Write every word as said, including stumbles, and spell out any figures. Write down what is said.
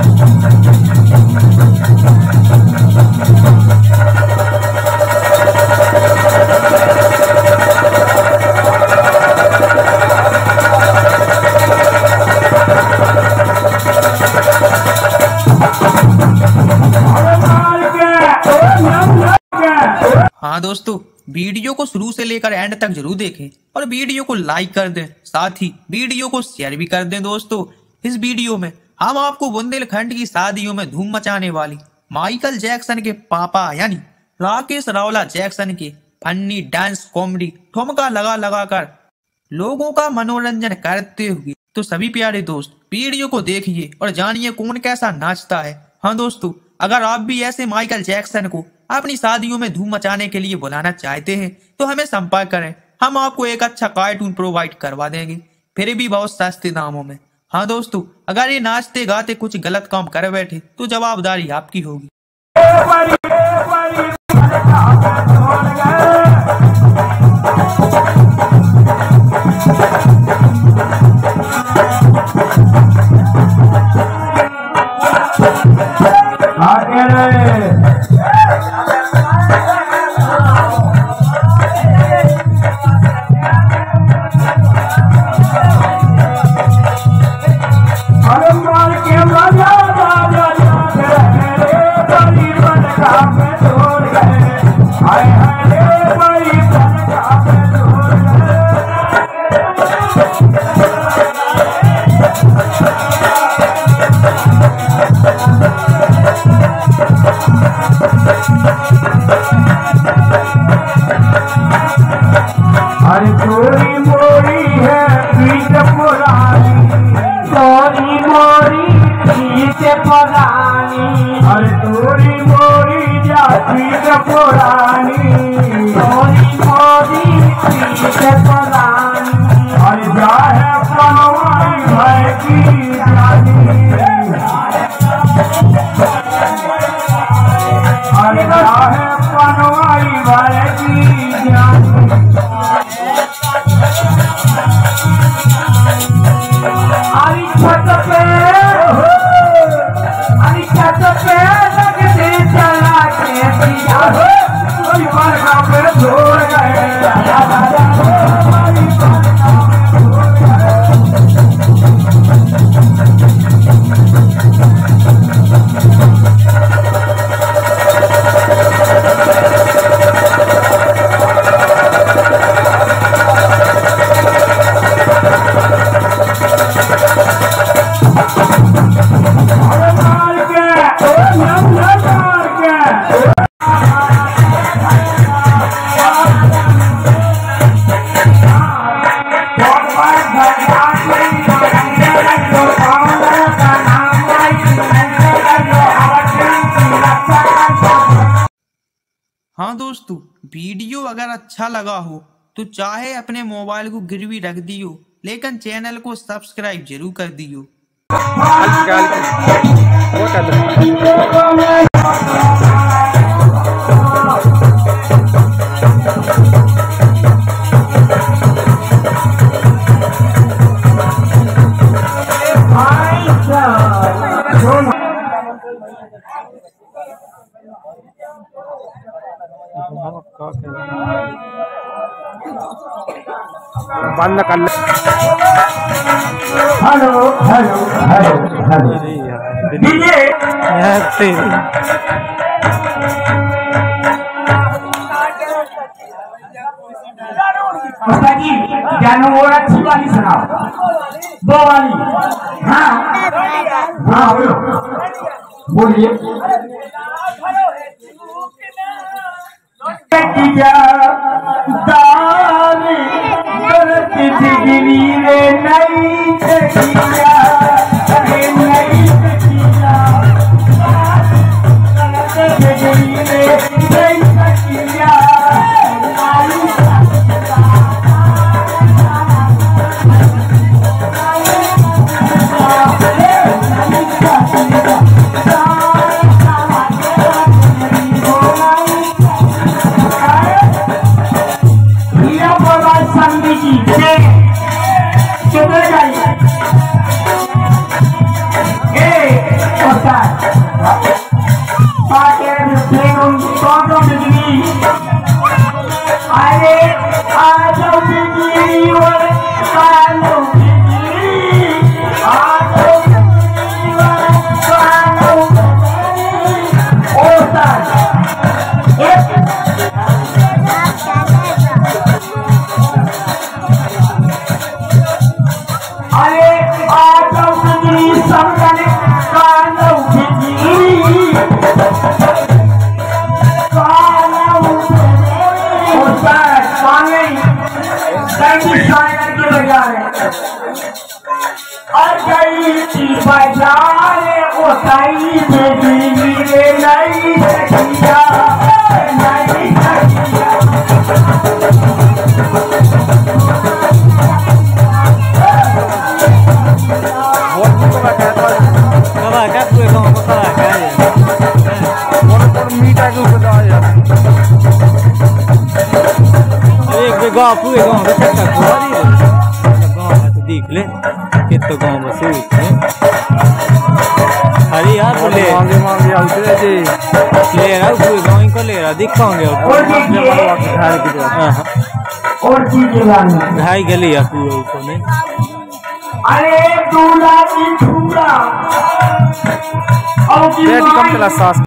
हाँ दोस्तों, वीडियो को शुरू से लेकर एंड तक जरूर देखें और वीडियो को लाइक कर दें, साथ ही वीडियो को शेयर भी कर दें। दोस्तों, इस वीडियो में हम आपको बुंदेलखंड की शादियों में धूम मचाने वाली माइकल जैक्सन के पापा यानी राकेश रौला जैक्सन के फनी डांस कॉमेडी ठुमका लगा लगा कर लोगों का मनोरंजन करते हुए। तो सभी प्यारे दोस्त वीडियो को देखिए और जानिए कौन कैसा नाचता है। हाँ दोस्तों, अगर आप भी ऐसे माइकल जैक्सन को अपनी शादियों में धूम मचाने के लिए बुलाना चाहते हैं तो हमें संपर्क करें, हम आपको एक अच्छा कार्टून प्रोवाइड करवा देंगे, फिर भी बहुत सस्ते दामों में। हाँ दोस्तों, अगर ये नाचते गाते कुछ गलत काम कर बैठे तो जवाबदारी आपकी होगी। अरे चोरी मोरी है पीठ पुरानी, चोरी मोरी पीठ पुरानी, अरे चोरी मोरी जा पीठ पुरानी, चोरी मोरी पीठ पुरानी, अरे जा है पनवाई भय की जानी, अरे जा है पनवाई भय की जानी। अरे छत पे अरे छत पे लगते चला के दिया कोई बरखा पे छोड़ गए। हाँ दोस्तों, वीडियो अगर अच्छा लगा हो तो चाहे अपने मोबाइल को गिरवी रख दियो, लेकिन चैनल को सब्सक्राइब जरूर कर दियो। बंद कर ले। Hello hello hello hello DJ ji जानो और अच्छी वाली सुनाओ, दो वाली। हाँ हाँ बोलो बोलिए। जिगनी रे नहीं तकिया, अरे नहीं तकिया, जिगनी रे नहीं तकिया। कौन सा बिजली अरे आ जाओ बिजली और कालो बिजली आ जाओ बिजली और कालो ओ सर अरे आ जाओ बिजली सबने कालो बिजली शायर के बजाय और गई थी बाजार वो सही बिजली रे नहीं सकिया नहीं सकिया गाँव पूरे गाँव में चक्का खुआ दी गाँव में तो देख ले कितना गाँव में सूट है अरे यार बोले मांगे मांगे आउटे जी ले रहा पूरे गाँव को ले रहा दिखाओगे और चीजें ढाई गली है पूरे ऊपर में अरे दूल्हा की छूरा और की